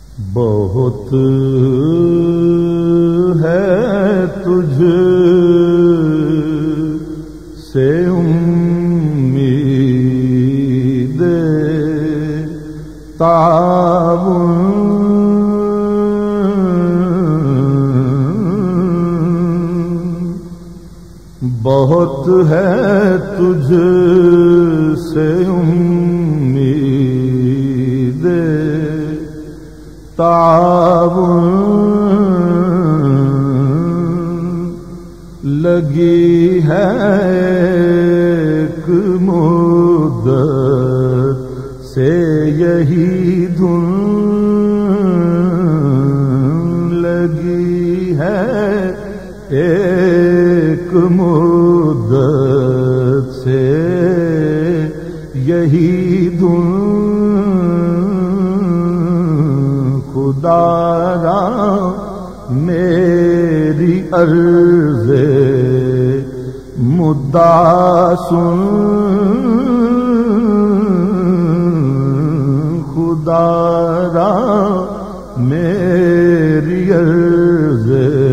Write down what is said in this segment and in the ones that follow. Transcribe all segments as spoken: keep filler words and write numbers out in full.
بہت ہے تجھ سے امید تعاون، بہت ہے تجھ سے امید تعاون، لگی ہے ایک مدت سے یہی دھن، لگی ہے ایک مدت سے یہی دھن، خدا را میری عرض مدعا سن، خدا را میری عرض۔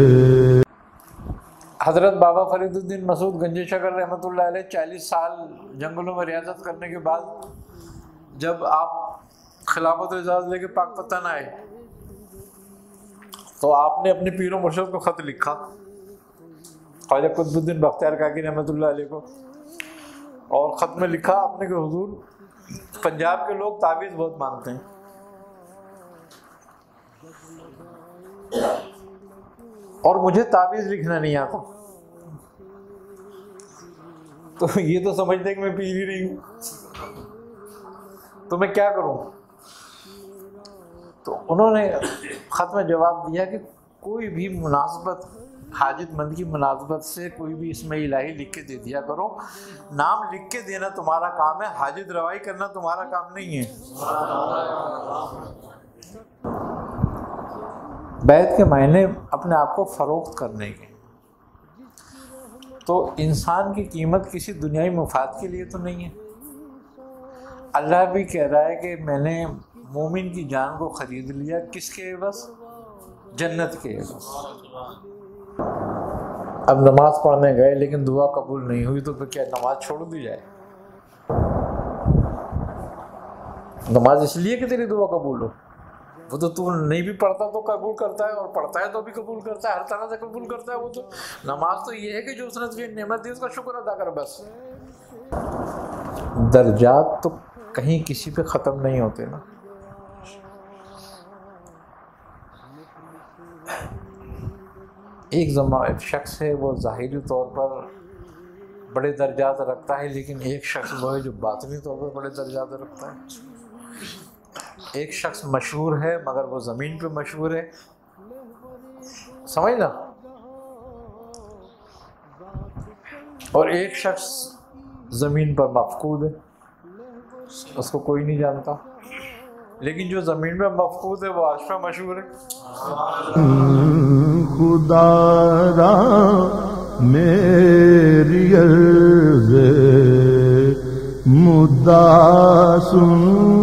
حضرت بابا فرید الدین مسعود گنج شکر رحمۃ اللہ علیہ چالیس سال جنگلوں میں ریاضت کرنے کے بعد جب آپ خلافت اعزاز لے کے پاک پتن آئے تو آپ نے اپنے پیر و مرشد کو خط لکھا، خواجہ قطب الدین بختیار کاکی رحمۃ اللہ علیہ کو، اور خط میں لکھا آپ نے کہ حضور پنجاب کے لوگ تعویذ بہت مانگتے ہیں، اور مجھے تعویذ لکھنا نہیں آتا، تو یہ تو سمجھتے کہ میں پیر ہی نہیں ہوں، تو میں کیا کروں؟ تو انہوں نے خط میں جواب دیا کہ کوئی بھی مناسبت، حاجت مند کی مناسبت سے کوئی بھی اسم الہی لکھ کے دے دیا کرو، نام لکھ کے دینا تمہارا کام ہے، حاجت روائی کرنا تمہارا کام نہیں ہے۔ بیعت کے معنی اپنے آپ کو فروخت کرنے کے، تو انسان کی قیمت کسی دنیائی مفاد کے لیے تو نہیں ہے۔ اللہ بھی کہہ رہا ہے کہ میں نے مومن کی جان کو خرید لیا، کس کے عوض؟ جنت کے عوض۔ اب نماز پڑھنے گئے لیکن دعا قبول نہیں ہوئی تو پھر کیا نماز چھوڑ دی جائے؟ نماز اس لیے کہ تیری دعا قبول ہو، وہ تو تو نہیں بھی پڑھتا تو قبول کرتا ہے، اور پڑھتا ہے تو بھی قبول کرتا ہے، ہر طرح سے قبول کرتا ہے۔ وہ تو نماز تو یہ ہے کہ جو اس نے تجھے نعمت دی اس کا شکر ادا کر بس۔ درجات تو کہیں کسی پہ ختم نہیں ہوتے نا۔ ایک زمان شخص ہے وہ ظاہری طور پر بڑے درجات رکھتا ہے، لیکن ایک شخص وہ ہے جو باطنی طور پر بڑے درجات رکھتا ہے۔ ایک شخص مشہور ہے مگر وہ زمین پہ مشہور ہے، سمجھنا، اور ایک شخص زمین پر مفقود ہے، اس کو کوئی نہیں جانتا، لیکن جو زمین میں مفقود ہے وہ عرش پہ مشہور ہے۔ خدا را میری عرض مدعا سن،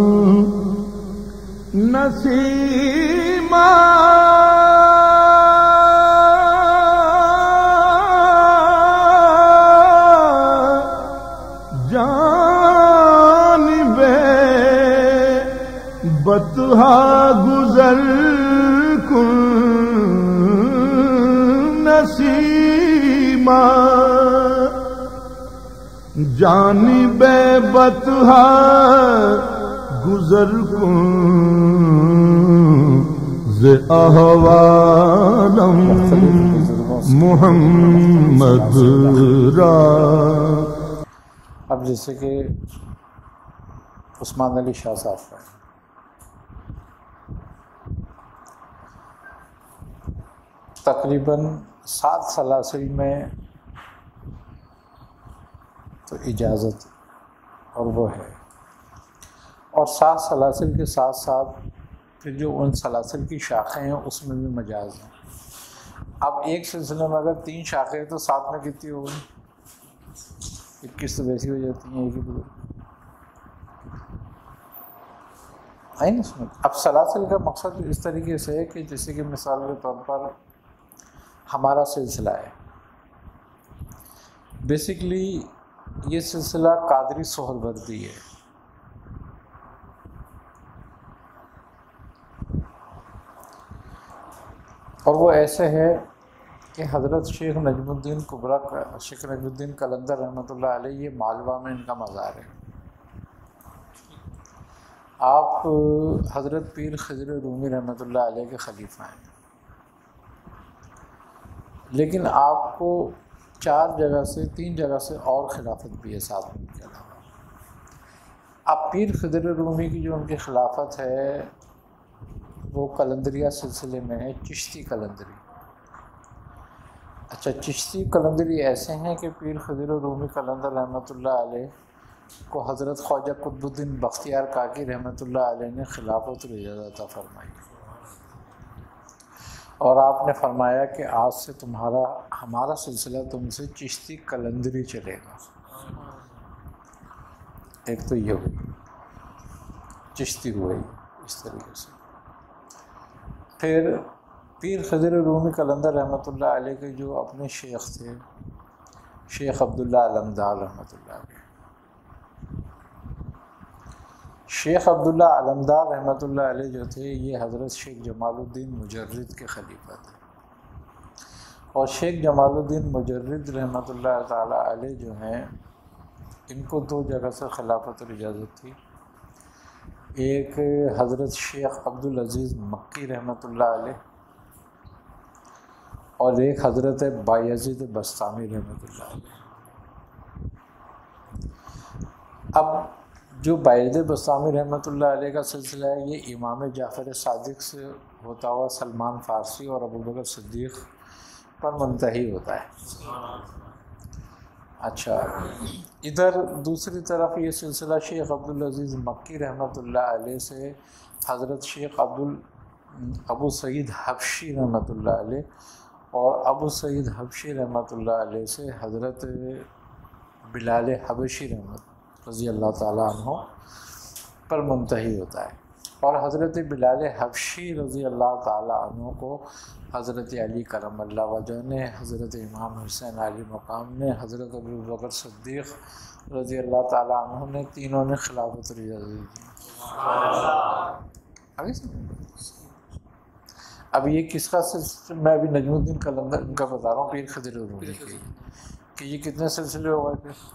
نسیمہ جانب بطحا گزر کن، نسیمہ جانب بطحا گزر کن، ز احوالم محمد را۔ اب جیسے کہ عثمان علی شاہ صاحب کا تقریباً سات سلاسل میں تو اجازت اور وہ ہے، اور سات سلاسل کے ساتھ ساتھ پھر جو ان سلاسل کی شاخیں ہیں اس میں بھی مجاز ہیں۔ اب ایک سلسلے میں اگر تین شاخیں ہیں تو ساتھ میں کتنی ہوگی؟ اکیس تو ویسی ہو جاتی ہیں ایک ہی بدل۔ آئی نا سمجھ. اب سلاسل کا مقصد اس طریقے سے ہے کہ جیسے کہ مثال کے طور پر ہمارا سلسلہ ہے، بیسیکلی یہ سلسلہ قادری سہروردی ہے. اور وہ ایسے ہے کہ حضرت شیخ نجم الدین کبریٰ کا شیخ نجم الدین قلندر رحمۃ اللہ علیہ، یہ مالوہ میں ان کا مزار ہے. آپ حضرت پیر خضر رومی رحمۃ اللہ علیہ کے خلیفہ ہیں، لیکن آپ کو چار جگہ سے تین جگہ سے اور خلافت بھی ہے ساتھ میں ان کے علاوہ. اب پیر خضر رومی کی جو ان کی خلافت ہے وہ قلندریہ سلسلے میں ہے، چشتی قلندری. اچھا، چشتی قلندری ایسے ہیں کہ پیر خضر رومی قلندر رحمۃ اللہ علیہ کو حضرت خواجہ قطب الدین بختیار کاکی رحمۃ اللہ علیہ نے خلافت و اجازت عطا فرمائی، اور آپ نے فرمایا کہ آج سے تمہارا ہمارا سلسلہ تم سے چشتی قلندری چلے گا. ایک تو یہ ہوئی، چشتی ہوئی اس طریقے سے. پھر پیر خضر رومی قلندر رحمۃ اللہ علیہ کے جو اپنے شیخ تھے، شیخ عبداللہ علمدار رحمۃ اللہ علیہ. شیخ عبداللہ علمدار رحمۃ اللہ علیہ جو تھے یہ حضرت شیخ جمال الدین مجرد کے خلیفہ تھے. اور شیخ جمال الدین مجرد رحمۃ اللہ تعالیٰ علیہ جو ہیں، ان کو دو جگہ سے خلافت اور اجازت تھی. ایک حضرت شیخ عبدالعزیز مکی رحمۃ اللہ علیہ، اور ایک حضرت بایزید بسطامی رحمۃ اللہ علیہ. اب جو بایزید بسطامی رحمۃ اللہ علیہ کا سلسلہ ہے یہ امام جعفر صادق سے ہوتا ہوا سلمان فارسی اور ابوبکر صدیق پر منتہی ہوتا ہے. اچھا، ادھر دوسری طرف یہ سلسلہ شیخ عبدالعزیز مکی رحمۃ اللہ علیہ سے حضرت شیخ عبد ابو سعید حبشی رحمۃ اللہ علیہ اور ابو سعید حبشی رحمۃ اللہ علیہ سے حضرت بلال حبشی رحمت رضی اللہ تعالیٰ عنہ پر منتہی ہوتا ہے. اور حضرت بلال حبشی رضی اللہ تعالیٰ عنہ کو حضرت علی کرم اللہ وجہ نے، حضرت امام حسین علی مقام نے، حضرت ابوبکر صدیق رضی اللہ تعالیٰ عنہ نے، تینوں نے خلافت اور اجازت دی. اب یہ کس کا سلسلہ؟ میں ابھی نجم الدین قلندر ان کا بتا رہا ہوں، پیر خضر رومی کی، کہ یہ کتنے سلسلے ہو گئے پھر؟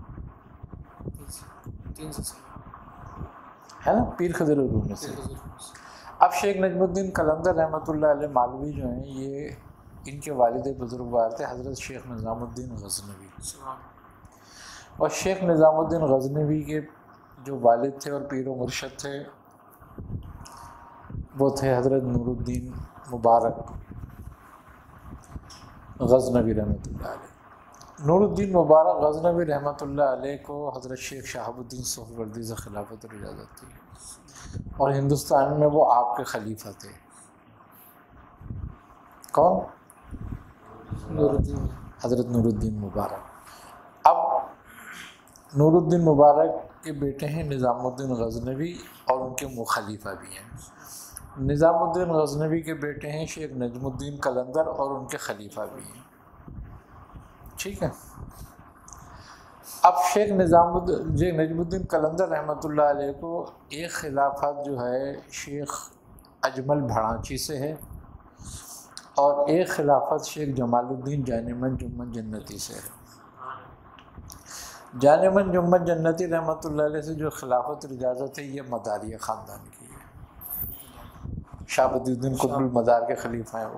تین سلسلے ہے نا، پیر خضر رومی سے. اب شیخ نجم الدین قلندر رحمۃ اللہ علیہ مالوی جو ہیں، یہ ان کے والد بزرگوار تھے حضرت شیخ نظام الدین غزنوی. اور شیخ نظام الدین غزنوی کے جو والد تھے اور پیر و مرشد تھے وہ تھے حضرت نور الدین مبارک غزنوی رحمۃ اللہ علیہ. نور الدین مبارک غزنوی رحمۃ اللہ علیہ کو حضرت شیخ شہاب الدین سہروردی سے خلافت اور اجازت تھی، اور ہندوستان میں وہ آپ کے خلیفہ تھے. کون؟ نور الدین حضرت نور الدین مبارک. اب نور الدین مبارک کے بیٹے ہیں نظام الدین غزنوی، اور ان کے مخلیفہ بھی ہیں. نظام الدین غزنوی کے بیٹے ہیں شیخ نجم الدین قلندر، اور ان کے خلیفہ بھی ہیں. ٹھیک ہے. اب شیخ نظام الدین شیخ نجم الدین قلندر رحمۃ اللہ علیہ کو ایک خلافت جو ہے شیخ اجمل بھڑانچی سے ہے، اور ایک خلافت شیخ جمال الدین جانمن جمن جنتی سے ہے. جانمن جمن جنتی رحمۃ اللہ علیہ سے جو خلافت اور اجازت ہے یہ مداریہ خاندان کی ہے، شہاب الدین قطب المدار کے خلیفہ ہیں وہ.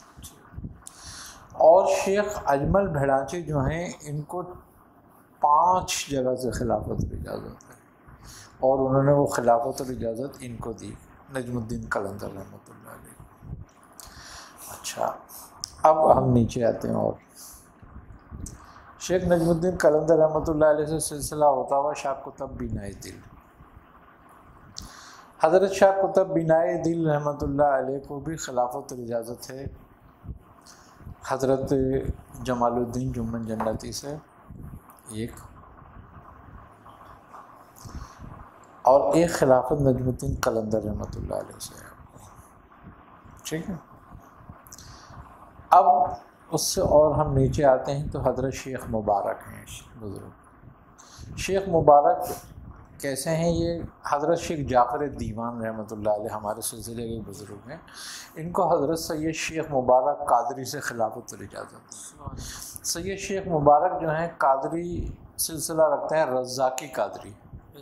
اور شیخ اجمل بھڑانچی جو ہیں ان کو پانچ جگہ سے خلافت اور اجازت ہے، اور انہوں نے وہ خلافت اور اجازت ان کو دی، نجم الدین قلندر رحمۃ اللہ علیہ. اچھا، اب ہم نیچے آتے ہیں. اور شیخ نجم الدین قلندر رحمۃ اللہ علیہ سے سلسلہ ہوتا ہوا شاہ قطب بینائے دل. حضرت شاہ قطب بینائے دل رحمۃ اللہ علیہ کو بھی خلافت اور اجازت ہے حضرت جمال الدین جمن جنتی سے ایک، اور ایک خلافت نجم الدین قلندر رحمۃ اللہ علیہ سے ہے، ٹھیک ہے۔ اب اس سے اور ہم نیچے آتے ہیں تو حضرت شیخ مبارک ہیں بزرگ۔ شیخ مبارک کیسے ہیں؟ یہ حضرت شیخ جعفر دیوان رحمۃ اللہ علیہ ہمارے سلسلے کے بزرگ ہیں۔ ان کو حضرت سید شیخ مبارک قادری سے خلافت اجازت ہے۔ سید شیخ مبارک جو ہیں قادری سلسلہ رکھتے ہیں، رزاقی قادری۔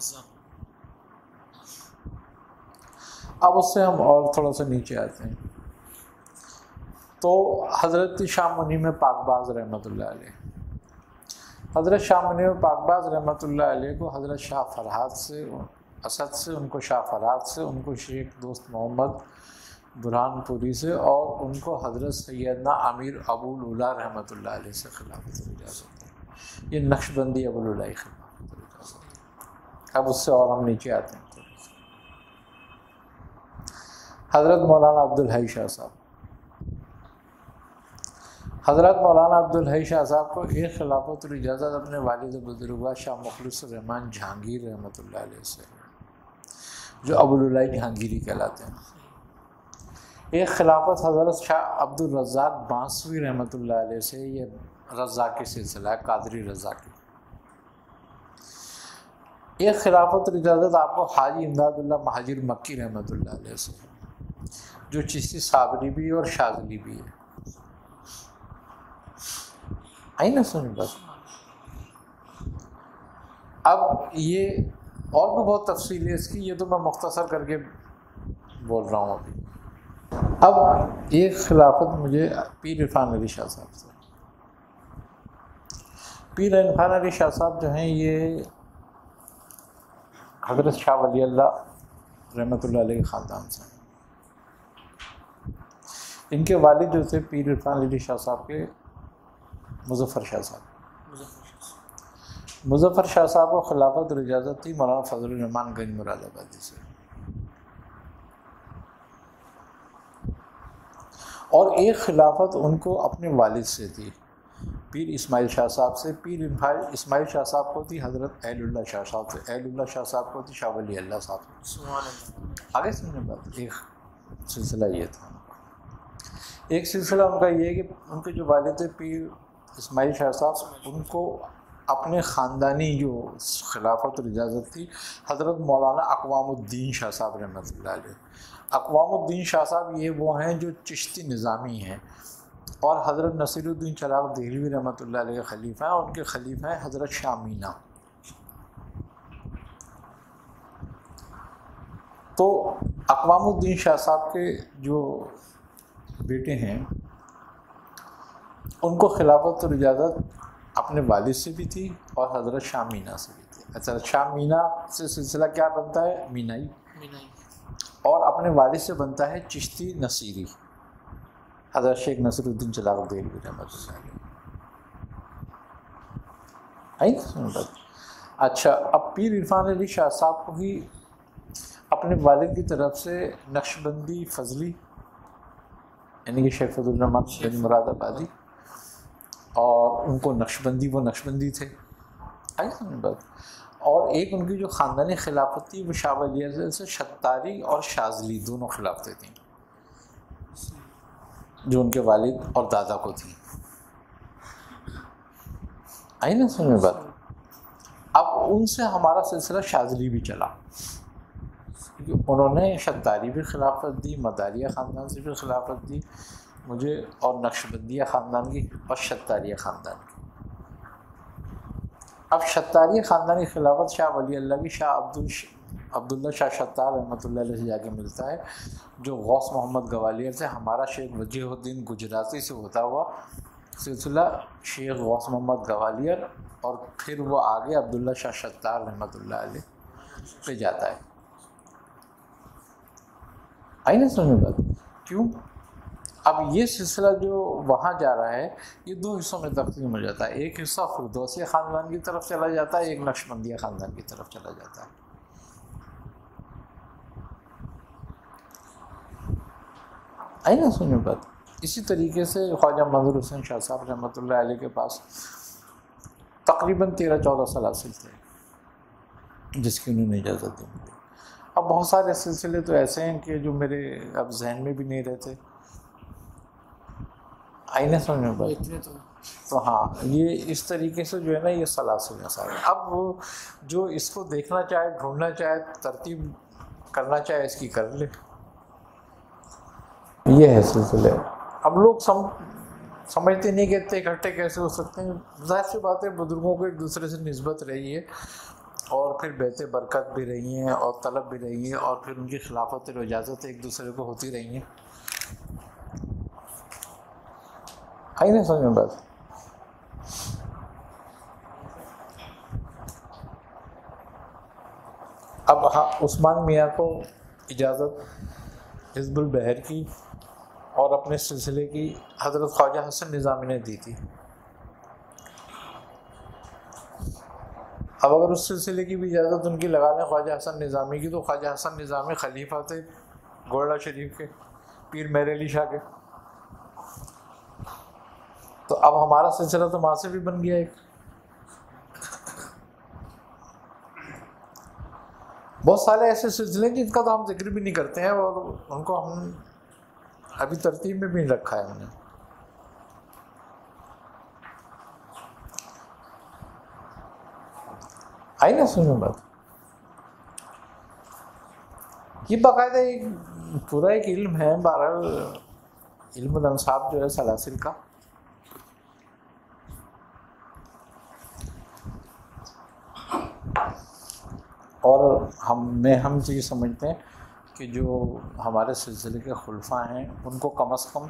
اب اس سے ہم اور تھوڑا سا نیچے آتے ہیں تو حضرت شاہ منیم پاک باز رحمۃ اللہ علیہ، حضرت شاہ منیم پاک باز رحمۃ اللہ علیہ کو حضرت شاہ فرہاد سے اسد سے، ان کو شاہ فرہاد سے، ان کو شیخ دوست محمد برہان پوری سے، اور ان کو حضرت سیدنا امیر ابو العلا رحمۃ اللہ علیہ سے خلافت اجازت ہے۔ یہ نقش بندی ابو العلا کی خلافت اجازت ہے۔ اب اس سے اور ہم نیچے آتے ہیں، حضرت مولانا عبدالحی شاہ صاحب، حضرت مولانا عبدالحی شاہ صاحب کو ایک خلافت اور اجازت اپنے والد بزرگوار شاہ مخلص الرحمن جہانگیر رحمۃ اللہ علیہ سے، جو ابو العلا جہانگیری کہلاتے ہیں۔ ایک خلافت حضرت شاہ عبد الرزاق بانسوی رحمۃ اللہ علیہ سے، یہ رزاقی سلسلہ ہے، قادری رزاقی۔ ایک خلافت اور اجازت آپ کو حاجی امداد اللہ مہاجر مکی رحمۃ اللہ علیہ سے، جو چشتی صابری بھی اور شاذلی بھی ہے۔ آئی نا سنی بس۔ اب یہ اور بھی بہت تفصیل ہے اس کی، یہ تو میں مختصر کر کے بول رہا ہوں ابھی۔ اب ایک خلافت مجھے پیر عرفان علی شاہ صاحب سے، پیر عرفان علی شاہ صاحب جو ہیں یہ حضرت شاہ ولی اللہ رحمۃ اللہ علیہ کے خاندان سے ہیں۔ ان کے والد جو تھے پیر عرفان علی شاہ صاحب کے مظفر شاہ صاحب، مظفر شاہ صاحب کو خلافت اور اجازت تھی مولانا فضل الرحمان گنج مراد آبادی سے، اور ایک خلافت ان کو اپنے والد سے تھی پیر اسماعیل شاہ صاحب سے۔ پیر اسماعیل شاہ صاحب کو تھی حضرت اہل اللہ شاہ صاحب سے، اہل اللہ شاہ صاحب کو تھی شاہ ولی اللہ صاحب سے۔ آگے سننے بات، ایک سلسلہ یہ تھا، ایک سلسلہ ان کا یہ ہے کہ ان کے جو والد تھے پیر اسماعیل شاہ صاحب، ان کو اپنے خاندانی جو خلافت اور اجازت تھی حضرت مولانا اقوام الدین شاہ صاحب رحمۃ اللہ علیہ۔ اقوام الدین شاہ صاحب یہ وہ ہیں جو چشتی نظامی ہیں، اور حضرت نصیر الدین چراغ دہلوی رحمۃ اللہ علیہ کے خلیفہ ہیں، اور ان کے خلیفہ ہیں حضرت شاہ مینا۔ تو اقوام الدین شاہ صاحب کے جو بیٹے ہیں ان کو خلافت اور اجازت اپنے والد سے بھی تھی اور حضرت شاہ مینا سے بھی تھی۔ اچھا، شاہ مینا سے سلسلہ کیا بنتا ہے؟ مینائی، اور اپنے والد سے بنتا ہے چشتی نصیری، حضرت شیخ نصیر الدین چراغ دہلوی رحمۃ اللہ علیہ۔ اچھا، اب پیر عرفان علی شاہ صاحب کو ہی اپنے والد کی طرف سے نقش بندی فضلی، یعنی کہ شیخ فضل الرحمان گنج مراد آبادی، اور ان کو نقش بندی، وہ نقش بندی تھے، آئی سمجھ بات۔ اور ایک ان کی جو خاندانی خلافت تھی وہ شاہ ولی اللہ سے شتاری اور شاذلی دونوں خلافتیں تھیں، جو ان کے والد اور دادا کو تھیں، آئی نا سمجھ بات۔ اب ان سے ہمارا سلسلہ شاذلی بھی چلا، کیونکہ انہوں نے شتاری بھی خلافت دی، مداریہ خاندان سے بھی خلافت دی مجھے، اور نقش بندیہ خاندان کی اور شتاریہ خاندان کی۔ اب شتاریہ خاندان کی خلافت شاہ ولی اللہ کی شاہ عبد عبداللہ شاہ شتار رحمۃ اللہ علیہ سے جا کے ملتا ہے، جو غوث محمد گوالیار سے، ہمارا شیخ وجیہ الدین گجراتی سے ہوتا ہوا سلسلہ شیخ غوث محمد گوالیار، اور پھر وہ آگے عبداللہ شاہ شتار رحمۃ اللہ علیہ پہ جاتا ہے۔ آئی نا سمجھ بات؟ کیوں؟ اب یہ سلسلہ جو وہاں جا رہا ہے یہ دو حصوں میں تقسیم ہو جاتا ہے، ایک حصہ فردوسی خاندان کی طرف چلا جاتا ہے، ایک نقش بندیہ خاندان کی طرف چلا جاتا ہے۔ آئی نا سمجھ بات؟ اسی طریقے سے خواجہ منظور حسین شاہ صاحب رحمۃ اللہ علیہ کے پاس تقریباً تیرہ چودہ سلاسل تھے جس کی انہوں نے اجازت دی ملی۔ اب بہت سارے سلسلے تو ایسے ہیں کہ جو میرے اب ذہن میں بھی نہیں رہتے، آئی نہیں سمجھ میں بات؟ اتنے تو تو ہاں یہ اس طریقے سے جو ہے نا یہ سلاسل مسائل۔ اب وہ جو اس کو دیکھنا چاہے، ڈھونڈنا چاہے، ترتیب کرنا چاہے اس کی کر لے، یہ ہے سلسلے۔ اب لوگ سم سمجھتے نہیں کہ اتنے اکٹھے کیسے ہو سکتے ہیں۔ ظاہر سی بات ہے بزرگوں کو ایک دوسرے سے نسبت رہی ہے، اور پھر بیت برکت بھی رہی ہیں اور طلب بھی رہی ہے، اور پھر ان کی خلافت اور اجازت ایک دوسرے کو ہوتی رہی ہیں، آئی نہیں سمجھ میں بات؟ اب ہاں عثمان میاں کو اجازت حزب البحر کی اور اپنے سلسلے کی حضرت خواجہ حسن نظامی نے دی تھی۔ اب اگر اس سلسلے کی بھی اجازت ان کی لگا لیں خواجہ حسن نظامی کی، تو خواجہ حسن نظامی خلیفہ تھے گوڑا شریف کے، پیر مہر علی شاہ کے، تو اب ہمارا سلسلہ تو وہاں سے بھی بن گیا ایک۔ بہت سارے ایسے سلسلے جن کا تو ہم ذکر بھی نہیں کرتے ہیں، اور ان کو ہم ابھی ترتیب میں بھی نہیں رکھا ہے ہم نے۔ آئی نا سنو بات؟ یہ باقاعدہ ایک پورا ایک علم ہے، بہرحال علم الانصاب جو ہے سلاسل کا، اور ہم میں ہم تو یہ سمجھتے ہیں کہ جو ہمارے سلسلے کے خلفاء ہیں ان کو کم از کم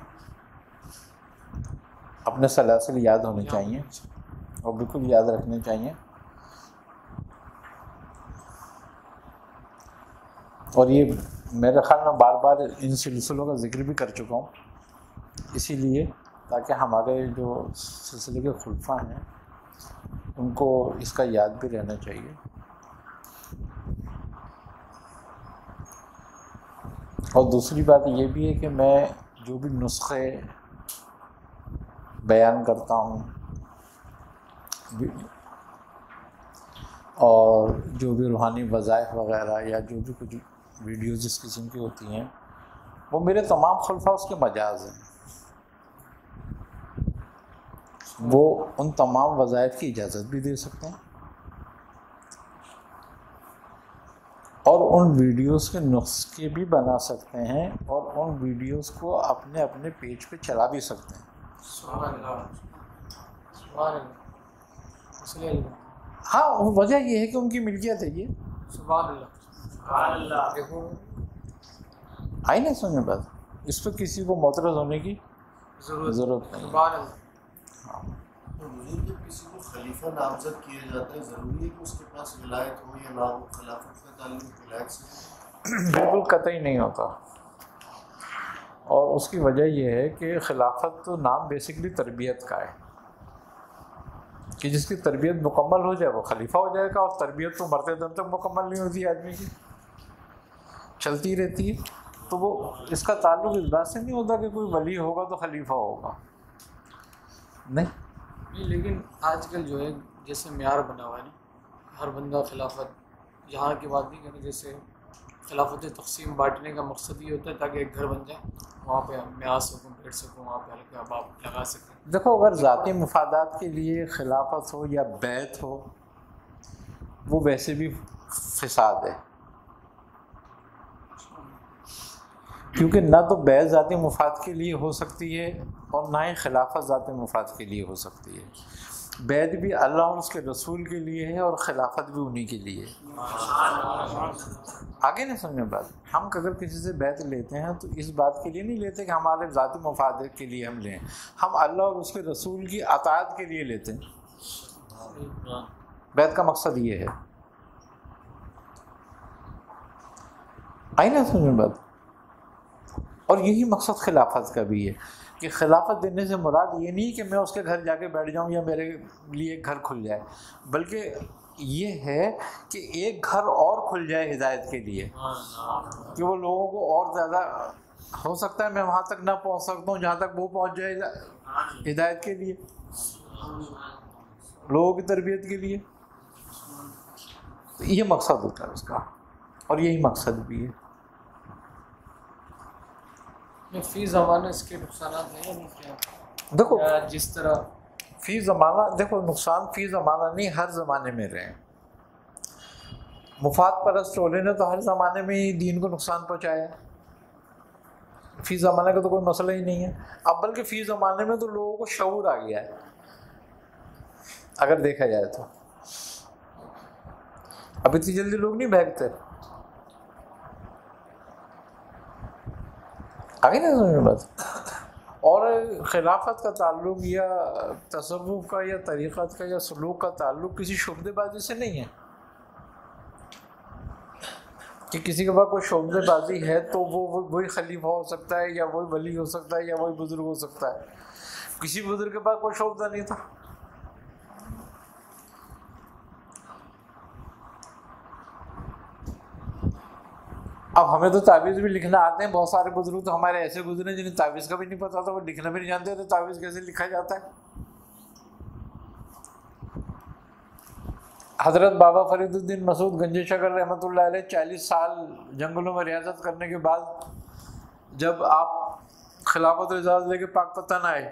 اپنے سلاسل یاد ہونے چاہیے، اور بالکل یاد رکھنے چاہیے، اور یہ میرے خیال میں بار بار ان سلسلوں کا ذکر بھی کر چکا ہوں، اسی لیے تاکہ ہمارے جو سلسلے کے خلفاء ہیں ان کو اس کا یاد بھی رہنا چاہیے۔ اور دوسری بات یہ بھی ہے کہ میں جو بھی نسخے بیان کرتا ہوں اور جو بھی روحانی وظائف وغیرہ یا جو بھی کچھ ویڈیوز اس قسم کی ہوتی ہیں، وہ میرے تمام خلفاء اس کے مجاز ہیں، وہ ان تمام وظائف کی اجازت بھی دے سکتے ہیں، اور ان ویڈیوز کے نسخے بھی بنا سکتے ہیں، اور ان ویڈیوز کو اپنے اپنے پیج پہ چلا بھی سکتے ہیں۔ سبحان اللہ، سبحان اللہ، صلی اللہ، ہاں وجہ یہ ہے کہ ان کی ملکیت ہے یہ، سبحان اللہ، سبحان اللہ، دیکھو آئی نہیں سمجھ میں بات؟ اس پہ کسی کو معترض ہونے کی ضرورت ضرورت نہیں۔ سبحان اللہ۔ جب کسی کو خلیفہ نامزد کیا جاتا ہے ضروری ہے کہ اس کے پاس ولایت ہو یا نہ ہو؟ خلافت کا تعلق ولایت سے بالکل قطعی نہیں ہوتا، اور اس کی وجہ یہ ہے کہ خلافت تو نام بیسکلی تربیت کا ہے، کہ جس کی تربیت مکمل ہو جائے وہ خلیفہ ہو جائے گا، اور تربیت تو مرتے دم تک مکمل نہیں ہوتی آدمی کی، چلتی رہتی ہے، تو وہ اس کا تعلق اس بات سے نہیں ہوتا کہ کوئی ولی ہوگا تو خلیفہ ہوگا، نہیں۔ نہیں، لیکن آج کل جو ہے جیسے معیار بنا ہوا ہے نا، ہر بندہ خلافت، یہاں کی بات نہیں کریں، جیسے خلافت تقسیم بانٹنے کا مقصد یہ ہوتا ہے تاکہ ایک گھر بن جائے، وہاں پہ میں آ سکوں، بیٹھ سکوں، وہاں پہ ہلکا باپ لگا سکیں۔ دیکھو اگر ذاتی مفادات کے لیے خلافت ہو یا بیعت ہو، وہ ویسے بھی فساد ہے، کیونکہ نہ تو بیعت ذاتی مفاد کے لیے ہو سکتی ہے اور نہ ہی خلافت ذاتی مفاد کے لیے ہو سکتی ہے۔ بیعت بھی اللہ اور اس کے رسول کے لیے ہے، اور خلافت بھی انہی کے لیے ہے۔ آگے نہیں سمجھیں بات؟ ہم اگر کسی سے بیعت لیتے ہیں تو اس بات کے لیے نہیں لیتے کہ ہمارے ذاتی مفاد کے لیے ہم لیں، ہم اللہ اور اس کے رسول کی اطاعت کے لیے لیتے ہیں۔ بیعت کا مقصد یہ ہے، آئی نا سمجھیں بات؟ اور یہی مقصد خلافت کا بھی ہے، کہ خلافت دینے سے مراد یہ نہیں کہ میں اس کے گھر جا کے بیٹھ جاؤں یا میرے لیے ایک گھر کھل جائے، بلکہ یہ ہے کہ ایک گھر اور کھل جائے ہدایت کے لیے، کہ وہ لوگوں کو اور زیادہ، ہو سکتا ہے میں وہاں تک نہ پہنچ سکتا ہوں جہاں تک وہ پہنچ جائے ہدایت کے لیے، لوگوں کی تربیت کے لیے، تو یہ مقصد ہوتا ہے اس کا۔ اور یہی مقصد بھی ہے. فی زمانہ اس کے نقصانات ہیں یا نہیں کیا؟ دیکھو یا جس طرح فی زمانہ، دیکھو نقصان فی زمانہ نہیں، ہر زمانے میں رہے. مفاد پرست ٹولے نے تو ہر زمانے میں ہی دین کو نقصان پہنچایا ہے. فی زمانے کا تو کوئی مسئلہ ہی نہیں ہے. اب بلکہ فی زمانے میں تو لوگوں کو شعور آ گیا ہے اگر دیکھا جائے تو. اب اتنی جلدی لوگ نہیں بھاگتے. آگے نا سمجھ میں بات. اور خلافت کا تعلق یا تصوف کا یا طریقت کا یا سلوک کا تعلق کسی شعبے بازی سے نہیں ہے کہ کسی کے پاس کوئی شعبے بازی ہے تو وہ وہی خلیفہ ہو سکتا ہے یا وہی ولی ہو سکتا ہے یا وہی بزرگ ہو سکتا ہے. کسی بزرگ کے پاس کوئی شعبہ نہیں تھا. اب ہمیں تو تعویذ بھی لکھنا آتے ہیں. بہت سارے بزرگ تو ہمارے ایسے گزرے جنہیں تعویذ کا بھی نہیں پتا تھا، وہ لکھنا بھی نہیں جانتے تو تعویذ کیسے لکھا جاتا ہے. حضرت بابا فرید الدین مسعود گنج شکر رحمۃ اللہ علیہ چالیس سال جنگلوں میں ریاضت کرنے کے بعد جب آپ خلافت اعزاز لے کے پاک پتن آئے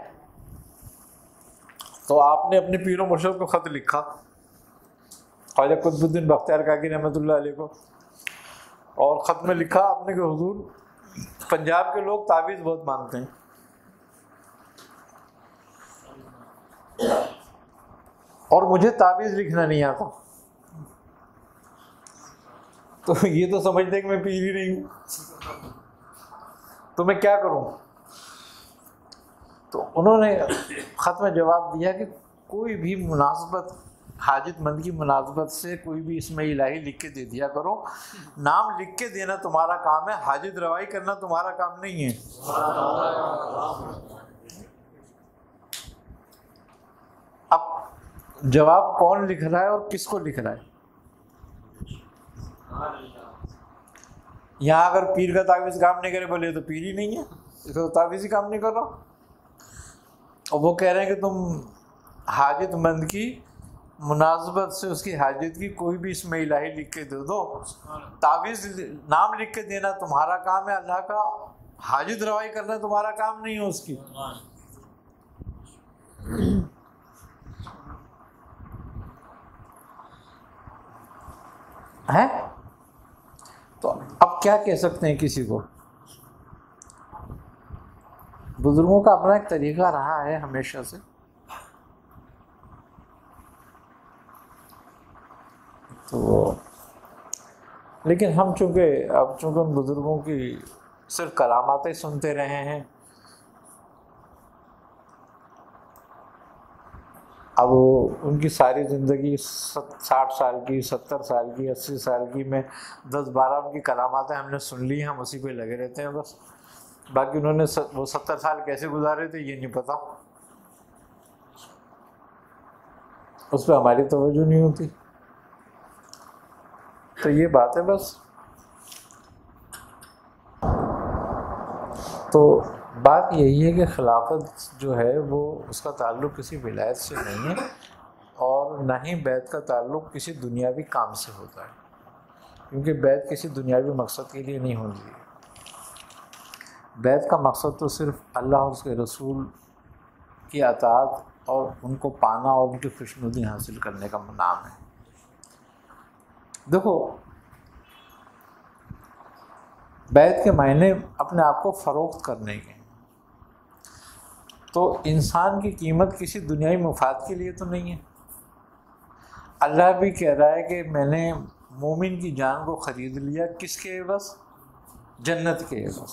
تو آپ نے اپنے پیر و مرشد کو خط لکھا خواجہ قطب الدین بختیار کاکی رحمۃ اللہ علیہ کو، اور خط میں لکھا آپ نے کہ حضور پنجاب کے لوگ تعویذ بہت مانتے ہیں اور مجھے تعویذ لکھنا نہیں آتا، تو یہ تو سمجھتے کہ میں پیر ہی نہیں ہوں، تو میں کیا کروں. تو انہوں نے خط میں جواب دیا کہ کوئی بھی مناسبت، حاجت مند کی مناسبت سے کوئی بھی اسم الہی لکھ کے دے دیا کرو. نام لکھ کے دینا تمہارا کام ہے، حاجت روائی کرنا تمہارا کام نہیں ہے. اب جواب کون لکھ رہا ہے اور کس کو لکھ رہا ہے؟ یہاں اگر پیر کا تعویذ کام نہیں کرے بولے تو پیر ہی نہیں ہے، اس کا تعویذ ہی کام نہیں کر رہا. اور وہ کہہ رہے ہیں کہ تم حاجت مند کی مناسبت سے اس کی حاجت کی کوئی بھی اسم الہی لکھ کے دے دو. تعویذ نام لکھ کے دینا تمہارا کام ہے، اللہ کا حاجت روائی کرنا تمہارا کام نہیں ہے اس کی. ہے تو اب کیا کہہ سکتے ہیں کسی کو؟ بزرگوں کا اپنا ایک طریقہ رہا ہے ہمیشہ سے. تو لیکن ہم چونکہ اب چونکہ ان بزرگوں کی صرف کراماتیں سنتے رہے ہیں، اب ان کی ساری زندگی ساٹھ سال کی، ستر سال کی، اسی سال کی میں دس بارہ ان کی کراماتیں ہم نے سن لی ہیں، ہم اسی پہ لگے رہتے ہیں بس. باقی انہوں نے وہ ستر سال کیسے گزارے تھے یہ نہیں پتا، اس پہ ہماری توجہ نہیں ہوتی. تو یہ بات ہے بس. تو بات یہی ہے کہ خلافت جو ہے وہ اس کا تعلق کسی ولایت سے نہیں ہے، اور نہ ہی بیعت کا تعلق کسی دنیاوی کام سے ہوتا ہے، کیونکہ بیعت کسی دنیاوی مقصد کے لیے نہیں ہوتی ہے. بیعت کا مقصد تو صرف اللہ اور اس کے رسول کی اطاعت اور ان کو پانا اور ان کی خوشنودی حاصل کرنے کا نام ہے. دیکھو بیعت کے معنی اپنے آپ کو فروخت کرنے کے، تو انسان کی قیمت کسی دنیائی مفاد کے لیے تو نہیں ہے. اللہ بھی کہہ رہا ہے کہ میں نے مومن کی جان کو خرید لیا، کس کے عوض؟ جنت کے عوض.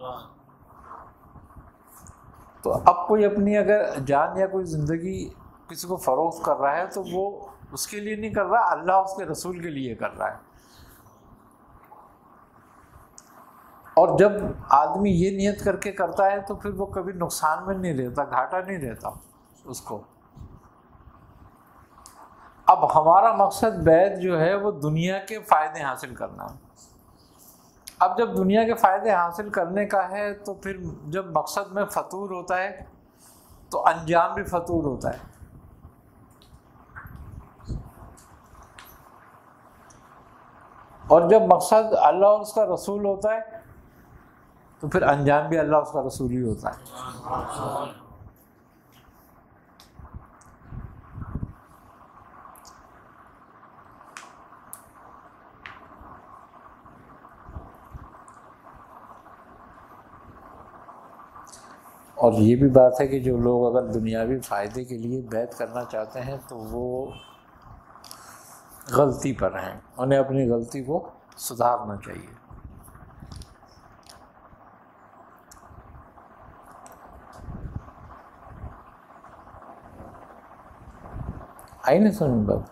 تو اب کوئی اپنی اگر جان یا کوئی زندگی کسی کو فروخت کر رہا ہے تو وہ اس کے لیے نہیں کر رہا، اللہ اس کے رسول کے لیے کر رہا ہے. اور جب آدمی یہ نیت کر کے کرتا ہے تو پھر وہ کبھی نقصان میں نہیں رہتا، گھاٹا نہیں رہتا اس کو. اب ہمارا مقصد بیعت جو ہے وہ دنیا کے فائدے حاصل کرنا ہے. اب جب دنیا کے فائدے حاصل کرنے کا ہے تو پھر جب مقصد میں فطور ہوتا ہے تو انجام بھی فطور ہوتا ہے. اور جب مقصد اللہ اور اس کا رسول ہوتا ہے تو پھر انجام بھی اللہ اور اس کا رسول ہی ہوتا ہے. اور یہ بھی بات ہے کہ جو لوگ اگر دنیاوی فائدے کے لیے بیعت کرنا چاہتے ہیں تو وہ غلطی پر ہیں، انہیں اپنی غلطی کو سدھارنا چاہیے. آئی نہیں سمجھ بات؟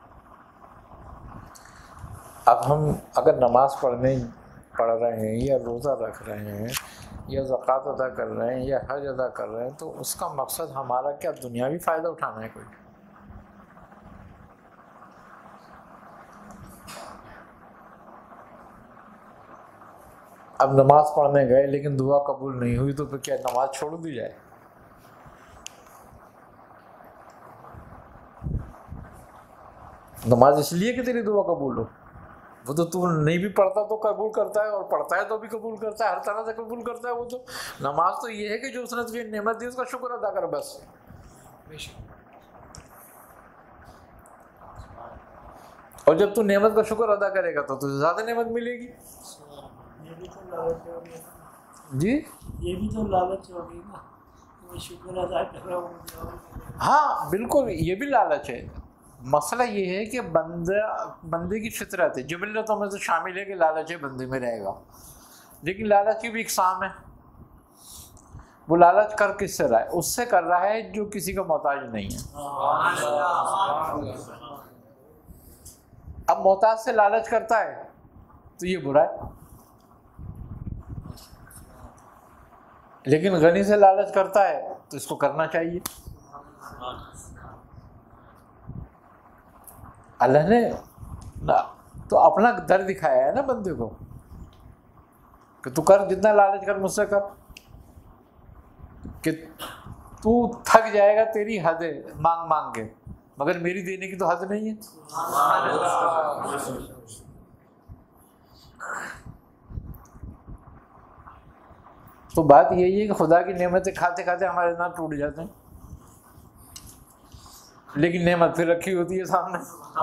اب ہم اگر نماز پڑھنے پڑھ رہے ہیں یا روزہ رکھ رہے ہیں یا زکوٰۃ ادا کر رہے ہیں یا حج ادا کر رہے ہیں تو اس کا مقصد ہمارا کیا دنیاوی فائدہ اٹھانا ہے کوئی؟ اب نماز پڑھنے گئے لیکن دعا قبول نہیں ہوئی تو پھر کیا نماز چھوڑ دی جائے؟ نماز اس لیے کہ تیری دعا قبول ہو، وہ تو تو نہیں بھی پڑھتا تو قبول کرتا ہے اور پڑھتا ہے تو بھی قبول کرتا ہے، ہر طرح سے قبول کرتا ہے. وہ تو نماز تو یہ ہے کہ جو اس نے تجھے نعمت دی اس کا شکر ادا کر بس. اور جب تو نعمت کا شکر ادا کرے گا تو تجھے زیادہ نعمت ملے گی. جی یہ بھی تو لالچ ہوگی نا، شکر ادا کر رہا ہوں. ہاں بالکل، یہ بھی لالچ ہے. مسئلہ یہ ہے کہ بندہ بندے کی فطرت ہے، جبلتوں میں سے شامل ہے کہ لالچ ہے بندے میں رہے گا، لیکن لالچ کی بھی اقسام ہے. وہ لالچ کر کس سے رہا ہے؟ اس سے کر رہا ہے جو کسی کا محتاج نہیں ہے. اب محتاج سے لالچ کرتا ہے تو یہ برا ہے، لیکن غنی سے لالچ کرتا ہے تو اس کو کرنا چاہیے. اللہ نے تو اپنا در دکھایا ہے نا بندے کو کہ تو کر، جتنا لالچ کر مجھ سے کر، کہ تو تھک جائے گا، تیری حد ہے مانگ مانگ کے، مگر میری دینے کی تو حد نہیں ہے. تو بات یہی ہے کہ خدا کی نعمتیں کھاتے کھاتے ہمارے دانت ٹوٹ جاتے ہیں، لیکن نعمت پھر رکھی ہوتی ہے سامنے.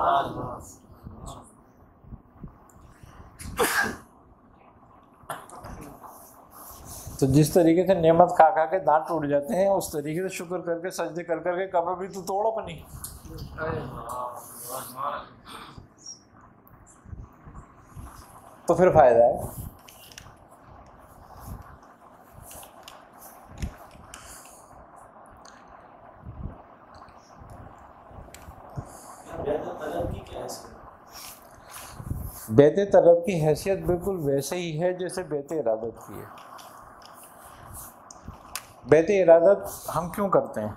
تو جس طریقے سے نعمت کھا کھا کے دانت ٹوٹ جاتے ہیں اس طریقے سے شکر کر کے سجدے کر کر کے قبر بھی تو توڑ اپنی. تو پھر فائدہ ہے. بیت طلب کی حیثیت بالکل ویسے ہی ہے جیسے بیت ارادت کی ہے. بیت ارادت ہم کیوں کرتے ہیں؟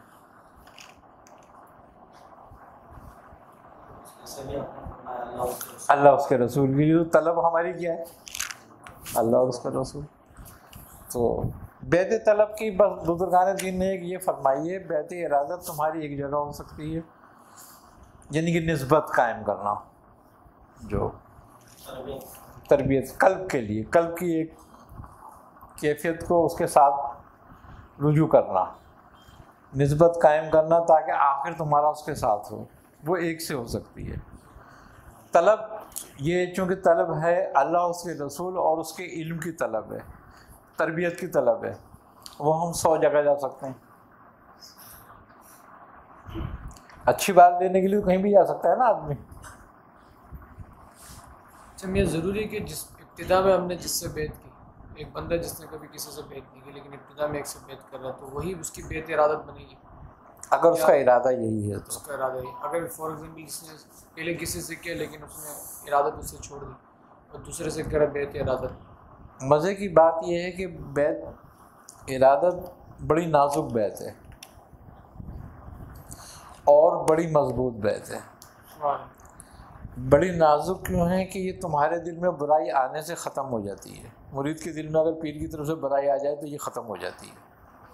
اللہ اس کے رسول کی طلب ہماری کیا ہے؟ اللہ اور اس کا رسول. تو بیت طلب کی بس بزرگان دین نے یہ فرمائی ہے، بیت ارادت تمہاری ایک جگہ ہو سکتی ہے، یعنی کہ نسبت قائم کرنا، جو تربیت قلب کے لیے، قلب کی ایک کیفیت کو اس کے ساتھ رجوع کرنا، نسبت قائم کرنا تاکہ آخر تمہارا اس کے ساتھ ہو. وہ ایک سے ہو سکتی ہے. طلب یہ چونکہ طلب ہے اللہ اس کے رسول اور اس کے علم کی طلب ہے، تربیت کی طلب ہے، وہ ہم سو جگہ جا سکتے ہیں. اچھی بات لینے کے لیے کہیں بھی جا سکتا ہے نا آدمی. اچھا، یہ ضروری ہے کہ جس ابتدا میں ہم نے جس سے بیعت کی، ایک بندہ جس نے کبھی کسی سے بیعت نہیں کی لیکن ابتدا میں ایک سے بیعت کر رہا ہے تو وہی اس کی بیعت ارادت بنے گی اگر اس کا ارادہ یہی ہے تو. اس کا ارادہ ہی اگر فار ایگزامپل اس نے پہلے کسی سے کیا لیکن اس نے ارادت اس سے چھوڑ دی اور دوسرے سے کرا بیعت ارادت. مزے کی بات یہ ہے کہ بیعت ارادت بڑی نازک بیعت ہے اور بڑی مضبوط بیعت ہے. بڑی نازک کیوں ہے کہ یہ تمہارے دل میں برائی آنے سے ختم ہو جاتی ہے. مرید کے دل میں اگر پیر کی طرف سے برائی آ جائے تو یہ ختم ہو جاتی ہے.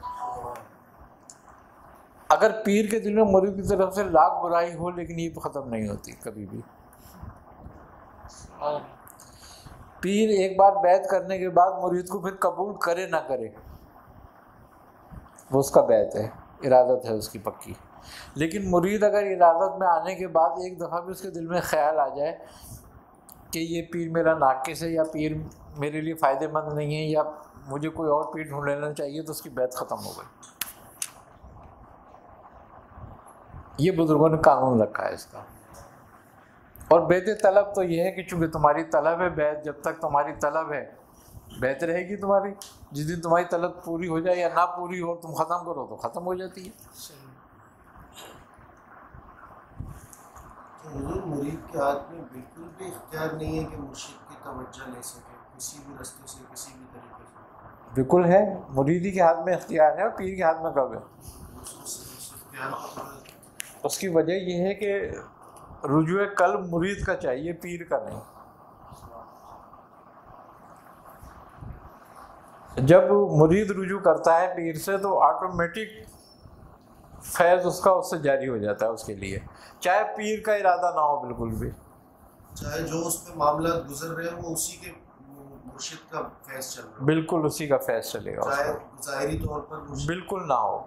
اگر پیر کے دل میں مرید کی طرف سے لاکھ برائی ہو لیکن یہ ختم نہیں ہوتی کبھی بھی. پیر ایک بار بیعت کرنے کے بعد مرید کو پھر قبول کرے نہ کرے، وہ اس کا بیعت ہے، ارادت ہے اس کی پکی. لیکن مرید اگر ارادت میں آنے کے بعد ایک دفعہ بھی اس کے دل میں خیال آ جائے کہ یہ پیر میرا ناقص ہے یا پیر میرے لیے فائدہ مند نہیں ہے یا مجھے کوئی اور پیر ڈھونڈ لینا چاہیے، تو اس کی بیعت ختم ہو گئی. یہ بزرگوں نے قانون رکھا ہے اس کا. اور بیعت طلب تو یہ ہے کہ چونکہ تمہاری طلب ہے بیعت، جب تک تمہاری طلب ہے بیعت رہے گی تمہاری. جس دن تمہاری طلب پوری ہو جائے یا نہ پوری ہو تم ختم کرو تو ختم ہو جاتی ہے. حضور مرید کے ہاتھ میں بالکل بھی اختیار نہیں ہے کہ مرشد کی توجہ لے سکے کسی بھی راستے سے، کسی بھی طریقے سے؟ بالکل ہے، مریدی کے ہاتھ میں اختیار ہے اور پیر کے ہاتھ میں کب ہے؟ اس کی وجہ یہ ہے کہ رجوع قلب مرید کا چاہیے، پیر کا نہیں. جب مرید رجوع کرتا ہے پیر سے تو آٹومیٹک فیض اس کا اس سے جاری ہو جاتا ہے اس کے لیے، چاہے پیر کا ارادہ نہ ہو بالکل بھی. چاہے جو اس پہ معاملات گزر رہے ہیں وہ اسی کے مرشد کا فیض چل رہا ہے، بالکل اسی کا فیض چلے گا، چاہے ظاہری طور پر بالکل نہ ہو.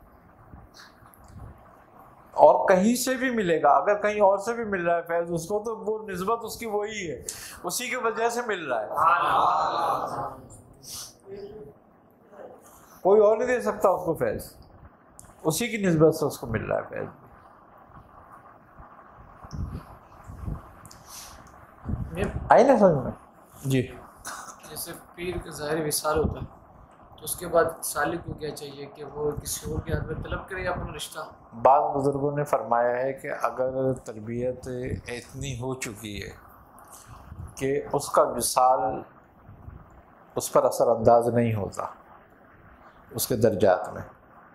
اور کہیں سے بھی ملے گا، اگر کہیں اور سے بھی مل رہا ہے فیض اس کو تو وہ نسبت اس کی وہی ہے، اسی کی وجہ سے مل رہا ہے. کوئی اور نہیں دے سکتا اس کو فیض، اسی کی نسبت سے اس کو مل رہا ہے فیض. آئی نا سمجھ میں؟ جی. جیسے پیر کا ظاہر وصال ہوتا ہے تو اس کے بعد سالک کو کیا چاہیے کہ وہ کسی اور کے ہاتھ میں طلب کرے یا اپنا رشتہ؟ بعض بزرگوں نے فرمایا ہے کہ اگر تربیت اتنی ہو چکی ہے کہ اس کا وصال اس پر اثر انداز نہیں ہوتا، اس کے درجات میں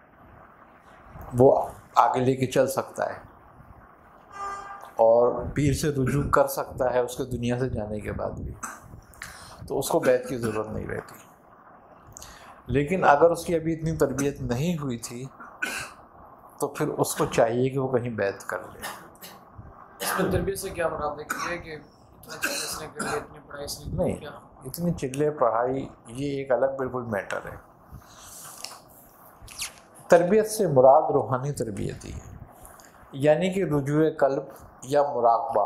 وہ آگے لے کے چل سکتا ہے اور پیر سے رجوع کر سکتا ہے اس کے دنیا سے جانے کے بعد بھی، تو اس کو بیعت کی ضرورت نہیں رہتی. لیکن اگر اس کی ابھی اتنی تربیت نہیں ہوئی تھی تو پھر اس کو چاہیے کہ وہ کہیں بیعت کر لے. اس میں تربیت سے کیا مراد ہے کہ کہ اتنا چلے اس نے کر لیا، اتنی پڑھائی اس نے نہیں، کیا؟ اتنی چلے پڑھائی یہ ایک الگ بالکل میٹر ہے. تربیت سے مراد روحانی تربیت ہی ہے، یعنی کہ رجوع قلب یا مراقبہ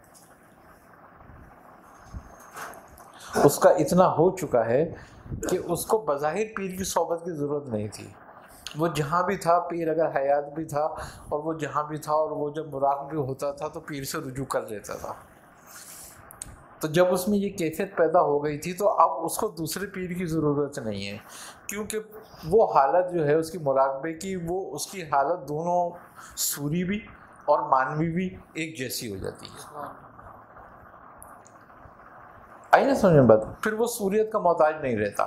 اس کا اتنا ہو چکا ہے کہ اس کو بظاہر پیر کی صحبت کی ضرورت نہیں تھی. وہ جہاں بھی تھا، پیر اگر حیات بھی تھا اور وہ جہاں بھی تھا اور وہ جب مراقب بھی ہوتا تھا تو پیر سے رجوع کر لیتا تھا. تو جب اس میں یہ کیفیت پیدا ہو گئی تھی تو اب اس کو دوسرے پیر کی ضرورت نہیں ہے، کیونکہ وہ حالت جو ہے اس کی مراقبے کی، وہ اس کی حالت دونوں سوری بھی اور مانوی بھی ایک جیسی ہو جاتی ہے. آئی نا سمجھ میں بات؟ پھر وہ سوریت کا محتاج نہیں رہتا.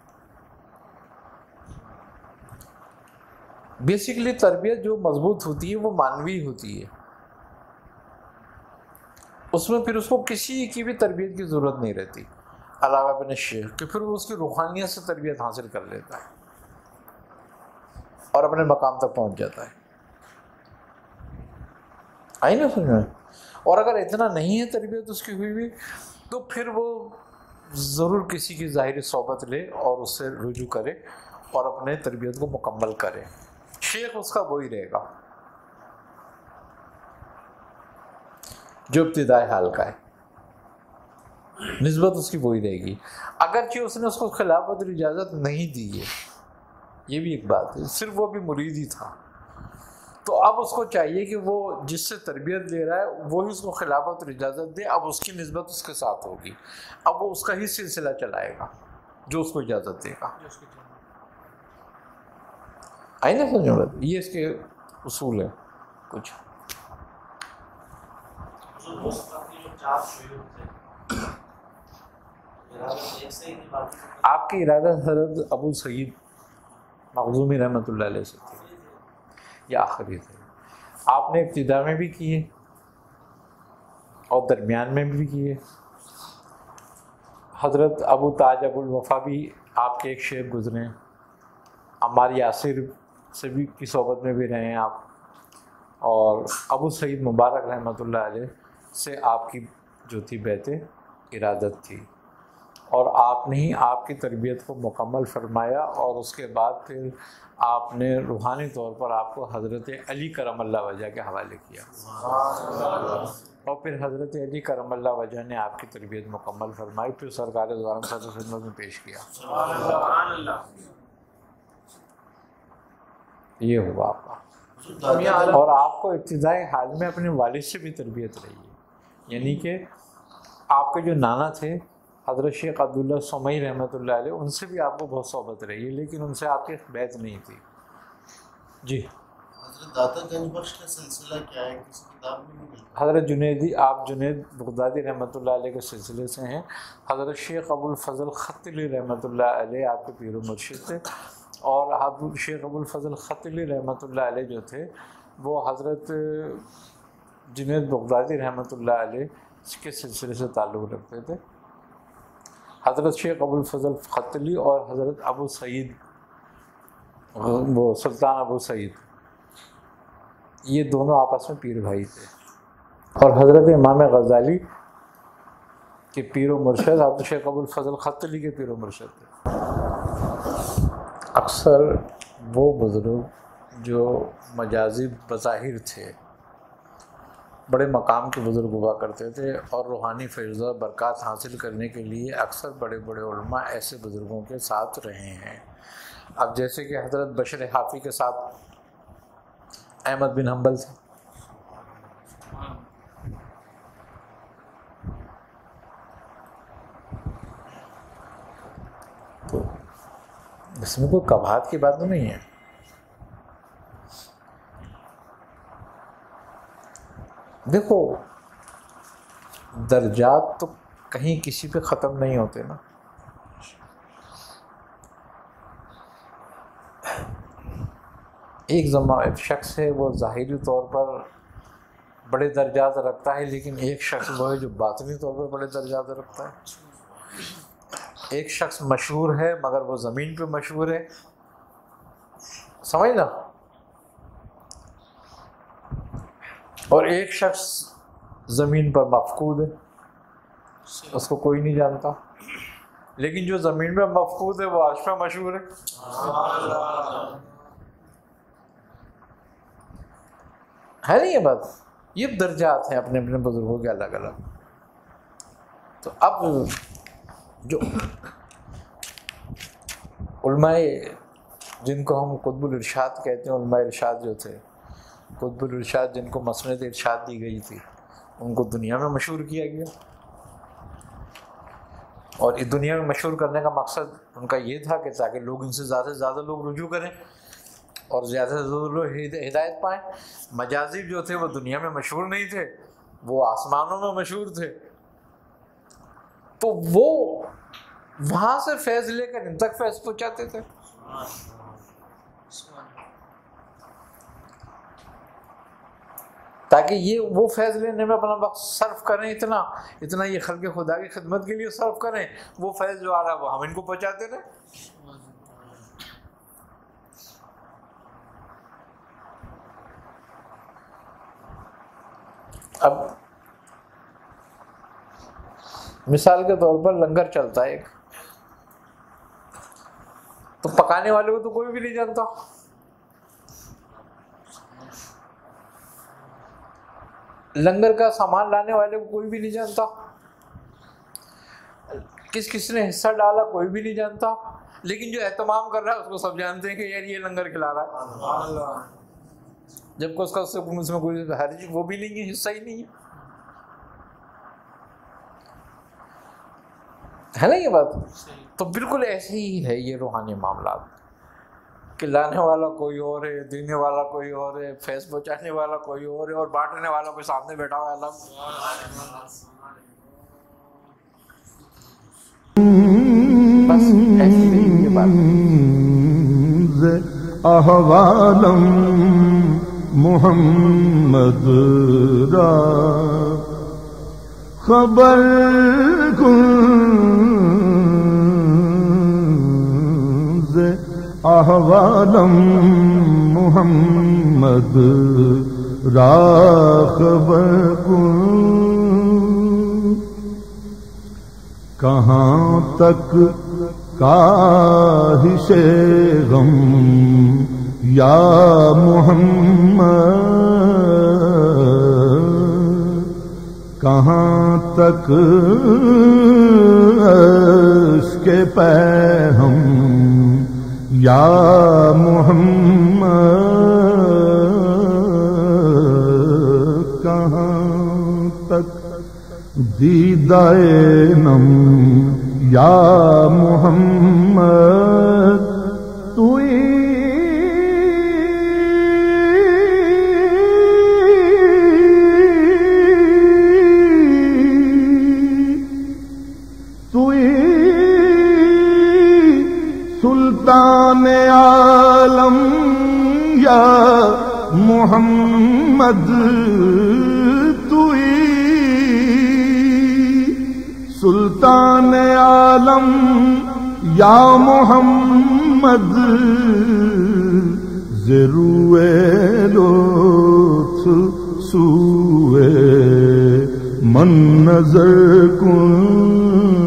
بیسیکلی تربیت جو مضبوط ہوتی ہے وہ مانوی ہوتی ہے، اس میں پھر اس کو کسی کی بھی تربیت کی ضرورت نہیں رہتی علاوہ ابن شیخ، کہ پھر وہ اس کی روحانیت سے تربیت حاصل کر لیتا ہے اور اپنے مقام تک پہنچ جاتا ہے. آئی نا سمجھ میں؟ اور اگر اتنا نہیں ہے تربیت اس کی ہوئی بھی تو پھر وہ ضرور کسی کی ظاہری صحبت لے اور اس سے رجوع کرے اور اپنے تربیت کو مکمل کرے. شیخ اس کا وہی رہے گا جو ابتدائی حال کا ہے، نسبت اس کی وہی رہے گی، اگرچہ اس نے اس کو خلافت اور اجازت نہیں دی ہے. یہ بھی ایک بات ہے، صرف وہ بھی مرید ہی تھا. تو اب اس کو چاہیے کہ وہ جس سے تربیت لے رہا ہے وہی اس کو خلافت اور اجازت دے. اب اس کی نسبت اس کے ساتھ ہوگی، اب وہ اس کا ہی سلسلہ چلائے گا جو اس کو اجازت دے گا. آئی نا سمجھ میں؟ یہ اس کے اصول ہیں کچھ. آپ کی ارادہ حضرت ابو سعید مخزومی رحمۃ اللہ علیہ سے تھی یا آخری تھے. آپ نے ابتدا میں بھی کیے اور درمیان میں بھی کیے. حضرت ابو تاج ابو الوفا بھی آپ کے ایک شیخ گزرے، عمار یاسر سے بھی کی صحبت میں بھی رہے ہیں آپ، اور ابو سعید مبارک رحمۃ اللہ علیہ سے آپ کی جو تھی بیعت ارادت تھی. اور آپ نے ہی آپ کی تربیت کو مکمل فرمایا، اور اس کے بعد پھر آپ نے روحانی طور پر آپ کو حضرت علی کرم اللہ وجہ کے حوالے کیا، اور پھر حضرت علی کرم اللہ وجہ نے آپ کی تربیت مکمل فرمائی، پھر سرکار دو عالم صلی اللہ علیہ وسلم میں پیش کیا۔ یہ ہوا آپ کا، اور آپ کو ابتدائی حال میں اپنے والد سے بھی تربیت رہی ہے، یعنی کہ آپ کے جو نانا تھے حضرت شیخ عبداللہ سمئی رحمۃ اللہ علیہ، ان سے بھی آپ کو بہت صحبت رہی ہے، لیکن ان سے آپ کی بیعت نہیں تھی۔ جی حضرت داتا گنج بخش کا سلسلہ کیا ہے؟ کسی کتاب میں نہیں ملتا؟ حضرت جنیدی، آپ جنید بغدادی رحمۃ اللہ علیہ کے سلسلے سے ہیں۔ حضرت شیخ ابو الفضل ختلی رحمۃ اللہ علیہ آپ کے پیر و مرشد تھے، اور حضرت شیخ ابو الفضل ختلی رحمۃ اللہ علیہ جو تھے وہ حضرت جنید بغدادی رحمۃ اللہ علیہ کے سلسلے سے تعلق رکھتے تھے۔ حضرت شیخ ابو الفضل ختلی اور حضرت ابو سعید، وہ سلطان ابو سعید، یہ دونوں آپس میں پیر بھائی تھے، اور حضرت امام غزالی کے پیر و مرشد حضرت شیخ ابو الفضل ختلی کے پیر و مرشد تھے۔ اکثر وہ بزرگ جو مجازی بظاہر تھے، بڑے مقام کے بزرگ ہوا کرتے تھے، اور روحانی فیض برکات حاصل کرنے کے لیے اکثر بڑے بڑے علماء ایسے بزرگوں کے ساتھ رہے ہیں۔ اب جیسے کہ حضرت بشر حافی کے ساتھ احمد بن حنبل تھے، تو اس میں کوئی کباہت کی بات تو نہیں ہے۔ دیکھو درجات تو کہیں کسی پہ ختم نہیں ہوتے نا۔ ایک زمان شخص ہے وہ ظاہری طور پر بڑے درجات رکھتا ہے، لیکن ایک شخص وہ ہے جو باطنی طور پر بڑے درجات رکھتا ہے۔ ایک شخص مشہور ہے مگر وہ زمین پہ مشہور ہے، سمجھنا، اور ایک شخص زمین پر مفقود ہے، اس کو کوئی نہیں جانتا، لیکن جو زمین پہ مفقود ہے وہ عرش پہ مشہور ہے۔ ہے نہیں یہ بات؟ یہ درجات ہیں اپنے اپنے بزرگوں کے الگ الگ۔ تو اب جو علماء جن کو ہم قطب الارشاد کہتے ہیں، علماء ارشاد جو تھے، قطب الارشاد جن کو مسند ارشاد دی گئی تھی، ان کو دنیا میں مشہور کیا گیا، اور اس دنیا میں مشہور کرنے کا مقصد ان کا یہ تھا کہ تاکہ لوگ ان سے زیادہ سے زیادہ لوگ رجوع کریں اور زیادہ سے زیادہ لوگ ہدایت پائیں۔ مجازی جو تھے وہ دنیا میں مشہور نہیں تھے، وہ آسمانوں میں مشہور تھے، تو وہ وہاں سے فیض لے کر ان تک فیض پہنچاتے تھے۔ تاکہ یہ وہ فیض لینے میں اپنا وقت صرف کریں، اتنا اتنا یہ خلق خدا کی خدمت کے لیے صرف کریں، وہ فیض جو آ رہا ہے وہ ہم ان کو پہنچاتے رہے۔ اب مثال کے طور پر لنگر چلتا ہے ایک، تو پکانے والے کو تو کوئی بھی نہیں جانتا، لنگر کا سامان لانے والے کو کوئی بھی نہیں جانتا، کس کس نے حصہ ڈالا کوئی بھی نہیں جانتا، لیکن جو اہتمام کر رہا ہے اس کو سب جانتے ہیں کہ یار یہ لنگر کھلا رہا ہے، جبکہ اس کا اس میں کوئی حرج وہ بھی نہیں ہے، حصہ ہی نہیں ہے۔ ہے نا یہ بات؟ تو بالکل ایسے ہی ہے یہ روحانی معاملات، کہ لانے والا کوئی اور ہے، دینے والا کوئی اور ہے، فیض پہنچانے والا کوئی اور ہے، اور بانٹنے والا کوئی سامنے بیٹھا ہوا ہے الگ۔ بس ایسی ہی یہ بات ہے۔ احوالم محمد را خبر کن، احوالم محمد را خبر کن، کہاں تک کاہش غم یا محمد، کہاں تک عشق پیہم یا محمد، کہاں تک دیدائے نم یا محمد، توئی سلطان عالم یا محمد، توئی سلطان عالم یا محمد، ضروے لطف سوئے من نظر کن